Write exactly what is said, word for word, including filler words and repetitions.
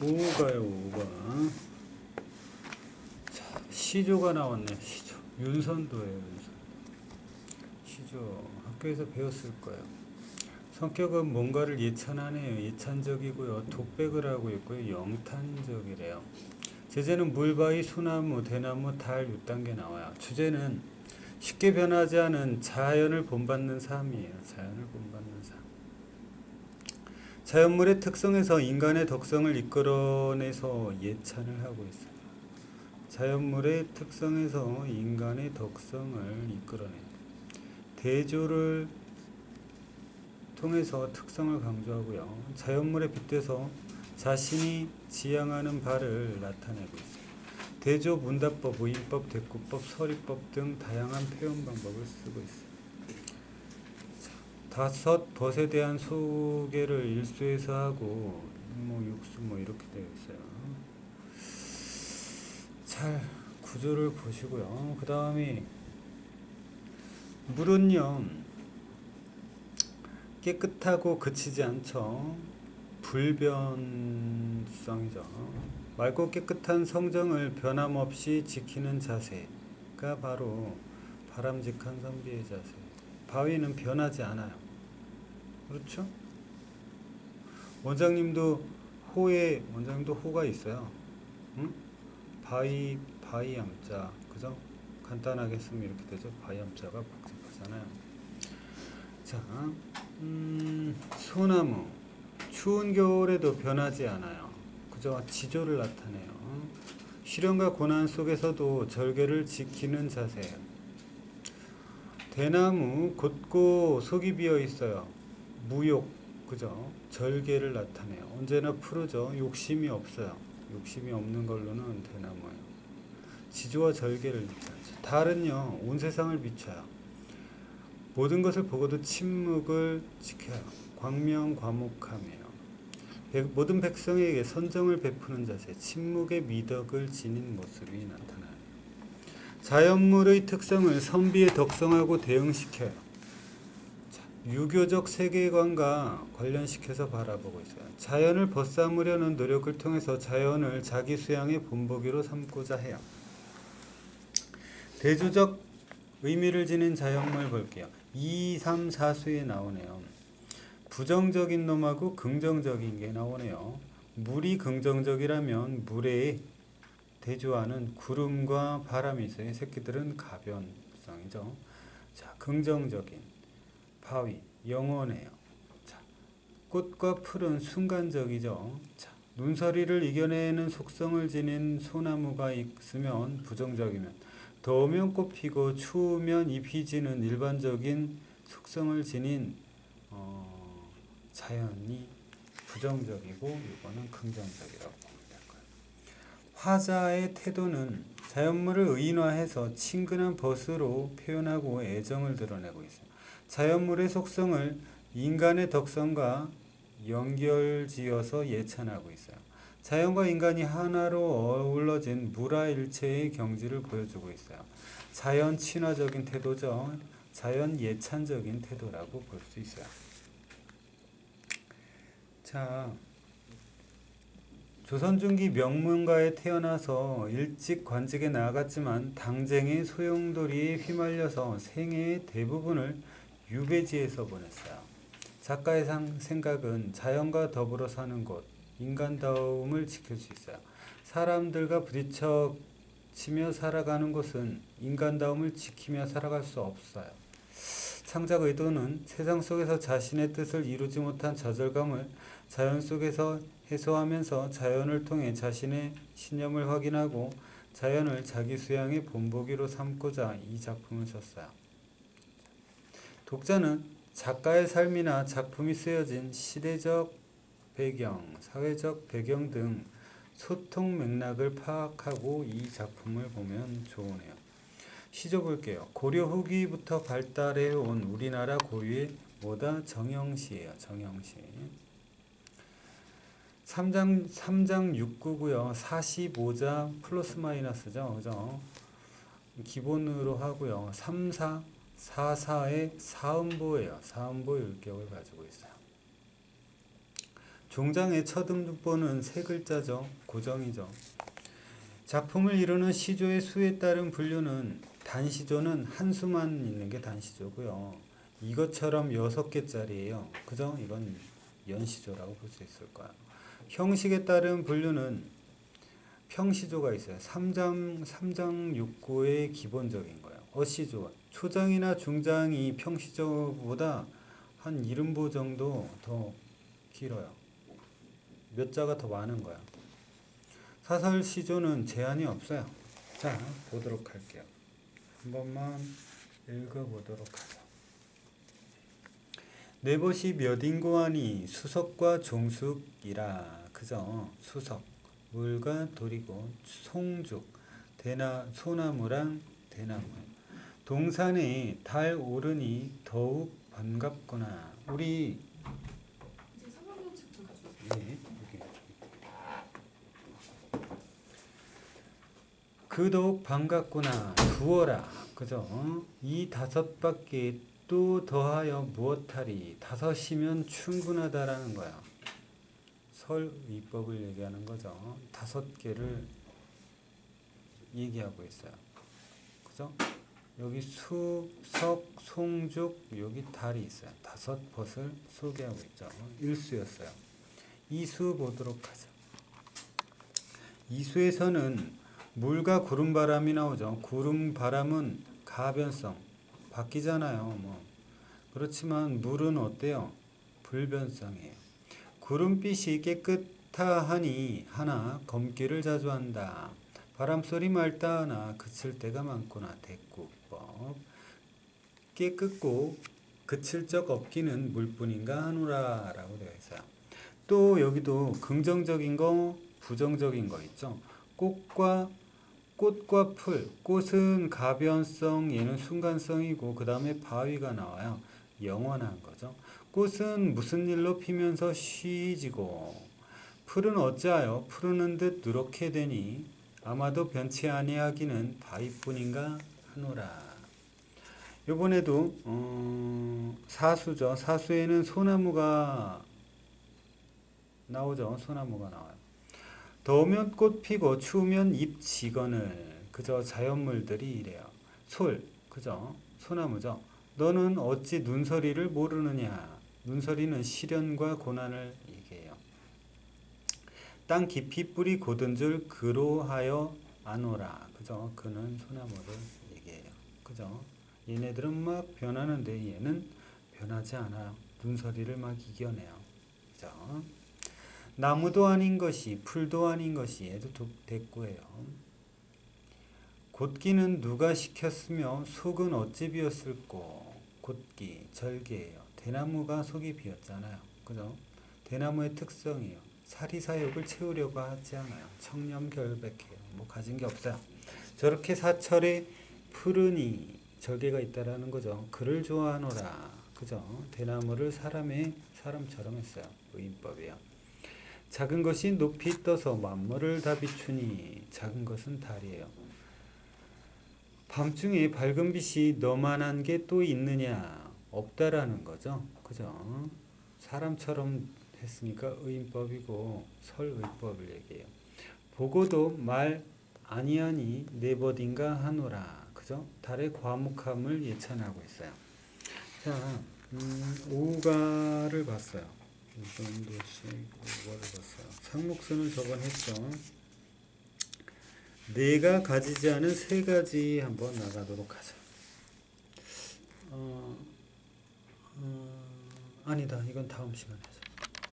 오가요, 오가. 자, 시조가 나왔네, 시조. 윤선도예요, 윤선도. 시조. 학교에서 배웠을 거예요. 성격은 뭔가를 예찬하네요. 예찬적이고요. 독백을 하고 있고요. 영탄적이래요. 제재는 물바위, 소나무, 대나무, 달, 육 단계 나와요. 주제는 쉽게 변하지 않은 자연을 본받는 삶이에요. 자연을 본받는 삶. 자연물의 특성에서 인간의 덕성을 이끌어내서 예찬을 하고 있어요. 자연물의 특성에서 인간의 덕성을 이끌어내요. 대조를 통해서 특성을 강조하고요. 자연물에 빗대서 자신이 지향하는 바를 나타내고 있어요. 대조, 문답법, 의인법, 대꾸법, 서리법 등 다양한 표현 방법을 쓰고 있어요. 자, 다섯 벗에 대한 소개를 일수에서 하고 뭐 육수 뭐 이렇게 되어 있어요. 잘 구조를 보시고요. 그 다음에 물은요 깨끗하고 그치지 않죠. 불변성이죠. 맑고 깨끗한 성정을 변함없이 지키는 자세가 바로 바람직한 선비의 자세. 바위는 변하지 않아요. 그렇죠? 원장님도 호에 원장님도 호가 있어요. 응? 바위 바위 함자 그죠? 간단하게 쓰면 이렇게 되죠. 바위 함자가 복잡하잖아요. 자, 음, 소나무 추운 겨울에도 변하지 않아요. 그저 지조를 나타내요. 시련과 고난 속에서도 절개를 지키는 자세예요. 대나무 곧고 속이 비어 있어요. 무욕, 그죠? 절개를 나타내요. 언제나 푸르죠. 욕심이 없어요. 욕심이 없는 걸로는 대나무예요. 지조와 절개를 나타내죠. 달은요, 온 세상을 비춰요. 모든 것을 보고도 침묵을 지켜요. 광명과목하며 모든 백성에게 선정을 베푸는 자세, 침묵의 미덕을 지닌 모습이 나타나요. 자연물의 특성을 선비의 덕성하고 대응시켜요. 자, 유교적 세계관과 관련시켜서 바라보고 있어요. 자연을 벗삼으려는 노력을 통해서 자연을 자기 수양의 본보기로 삼고자 해요. 대조적 의미를 지닌 자연물 볼게요. 이, 삼, 사수에 나오네요. 부정적인 놈하고 긍정적인 게 나오네요. 물이 긍정적이라면 물에 대조하는 구름과 바람이 있어요. 이 새끼들은 가변성이죠. 자, 긍정적인 바위, 영원해요. 자, 꽃과 풀은 순간적이죠. 자, 눈서리를 이겨내는 속성을 지닌 소나무가 있으면 부정적이면 더우면 꽃 피고 추우면 잎이 지는 일반적인 속성을 지닌 어, 자연이 부정적이고 이거는 긍정적이라고 보면 될 거예요. 화자의 태도는 자연물을 의인화해서 친근한 벗으로 표현하고 애정을 드러내고 있어요. 자연물의 속성을 인간의 덕성과 연결지어서 예찬하고 있어요. 자연과 인간이 하나로 어우러진 무라일체의 경지를 보여주고 있어요. 자연 친화적인 태도죠. 자연 예찬적인 태도라고 볼 수 있어요. 자, 조선 중기 명문가에 태어나서 일찍 관직에 나아갔지만 당쟁의 소용돌이에 휘말려서 생애의 대부분을 유배지에서 보냈어요. 작가의 생각은 자연과 더불어 사는 곳, 인간다움을 지킬 수 있어요. 사람들과 부딪혀 치며 살아가는 곳은 인간다움을 지키며 살아갈 수 없어요. 창작 의도는 세상 속에서 자신의 뜻을 이루지 못한 좌절감을 자연 속에서 해소하면서 자연을 통해 자신의 신념을 확인하고 자연을 자기 수양의 본보기로 삼고자 이 작품을 썼어요. 독자는 작가의 삶이나 작품이 쓰여진 시대적 배경, 사회적 배경 등 소통 맥락을 파악하고 이 작품을 보면 좋으네요. 시조 볼게요. 고려 후기부터 발달해온 우리나라 고유의 뭐다? 정형시예요. 정형시. 삼 장, 삼 장 육 구고요. 사십오 자 플러스 마이너스죠. 그죠? 기본으로 하고요. 삼, 사, 사, 사의 사음보예요. 사음보 율격을 가지고 있어요. 종장의 첫 음보는 세 글자죠. 고정이죠. 작품을 이루는 시조의 수에 따른 분류는 단시조는 한 수만 있는 게 단시조고요. 이것처럼 여섯 개짜리예요. 그죠? 이건 연시조라고 볼 수 있을 거야. 형식에 따른 분류는 평시조가 있어요. 삼장, 삼장육고의 기본적인 거예요. 어시조, 초장이나 중장이 평시조보다 한 일음보 정도 더 길어요. 몇 자가 더 많은 거야. 사설시조는 제한이 없어요. 자, 보도록 할게요. 한 번만 읽어보도록 하죠. 네봇이 몇 인고하니 수석과 종숙이라. 그죠? 수석, 물과 돌이고, 송죽, 대나, 소나무랑 대나무. 동산에 달 오르니 더욱 반갑구나. 우리 이제 삼학년 책좀 가져오세요. 네, 여기. 그독 반갑구나. 두어라. 그죠? 이 다섯밖에 또 더하여 무엇하리. 다섯이면 충분하다라는 거야. 설위법을 얘기하는 거죠. 다섯 개를 얘기하고 있어요. 그죠? 여기 수, 석, 송죽, 여기 달이 있어요. 다섯 벗을 소개하고 있죠. 일수였어요. 이수 보도록 하죠. 이수에서는 물과 구름바람이 나오죠. 구름바람은 가변성, 바뀌잖아요. 뭐 그렇지만 물은 어때요? 불변성이에요. 구름빛이 깨끗하하니 하나 검기를 자주 한다. 바람소리 맑다 하나 그칠 때가 많구나. 대구법. 깨끗고 그칠 적 없기는 물뿐인가 하노라 라고 되어 있어요. 또 여기도 긍정적인 거 부정적인 거 있죠. 꽃과 꽃과 풀. 꽃은 가변성, 얘는 순간성이고 그 다음에 바위가 나와요. 영원한 거죠. 꽃은 무슨 일로 피면서 쉬지고 풀은 어찌하여 푸르는 듯 누렇게 되니 아마도 변치 아니하기는 바위뿐인가 하노라. 요번에도 어, 사수죠. 사수에는 소나무가 나오죠. 소나무가 나와요. 더우면 꽃 피고 추우면 잎 지거늘. 그저 자연물들이 이래요. 솔, 그죠? 소나무죠. 너는 어찌 눈서리를 모르느냐. 눈서리는 시련과 고난을 얘기해요. 땅 깊이 뿌리 곧은 줄 그로하여 아노라. 그죠? 그는 소나무를 얘기해요. 그죠? 얘네들은 막 변하는데 얘는 변하지 않아요. 눈서리를 막 이겨내요. 그죠? 나무도 아닌 것이 풀도 아닌 것이 얘도 대꾸예요. 곧기는 누가 시켰으며 속은 어찌 비었을꼬. 곧기 절개예요. 대나무가 속이 비었잖아요. 그죠? 대나무의 특성이에요. 사리사욕을 채우려고 하지 않아요. 청렴결백해요. 뭐 가진 게 없어요. 저렇게 사철에 푸르니 절개가 있다라는 거죠. 그를 좋아하노라. 그죠? 대나무를 사람의 사람처럼 했어요. 의인법이에요. 작은 것이 높이 떠서 만물을 다 비추니. 작은 것은 달이에요. 밤중에 밝은 빛이 너만한 게 또 있느냐. 없다라는 거죠. 그죠? 사람처럼 했으니까 의인법이고 설의법을 얘기해요. 보고도 말 아니하니 네벗인가 하노라. 그죠? 달의 과묵함을 예찬하고 있어요. 자, 음, 오가를 봤어요. 이번도씩 오가를 봤어요. 상록선을 저번 했죠. 내가 가지지 않은 세 가지 한번 나가도록 하자. 어, 어, 아니다. 이건 다음 시간에 하자.